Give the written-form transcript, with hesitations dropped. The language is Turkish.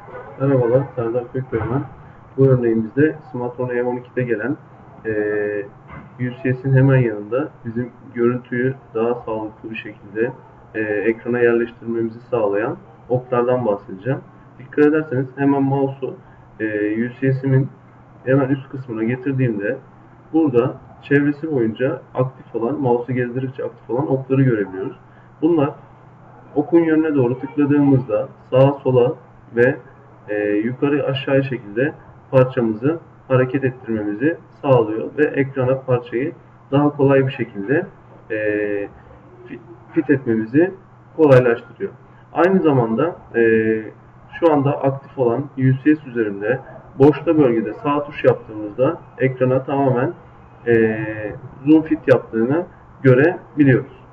Merhabalar, Serdar Kökbeymen. Bu örneğimizde smartphone M12'de gelen UCS'in hemen yanında bizim görüntüyü daha sağlıklı bir şekilde ekrana yerleştirmemizi sağlayan oklardan bahsedeceğim. Dikkat ederseniz hemen mouse'u UCS'imin hemen üst kısmına getirdiğimde burada çevresi boyunca aktif olan, mouse'u gezdirdikçe aktif olan okları görebiliyoruz. Bunlar okun yönüne doğru tıkladığımızda sağa sola ve yukarı aşağı şekilde parçamızı hareket ettirmemizi sağlıyor ve ekrana parçayı daha kolay bir şekilde e, fit etmemizi kolaylaştırıyor. Aynı zamanda şu anda aktif olan UCS üzerinde boşta bölgede sağ tuş yaptığımızda ekrana tamamen zoom fit yaptığını görebiliyoruz.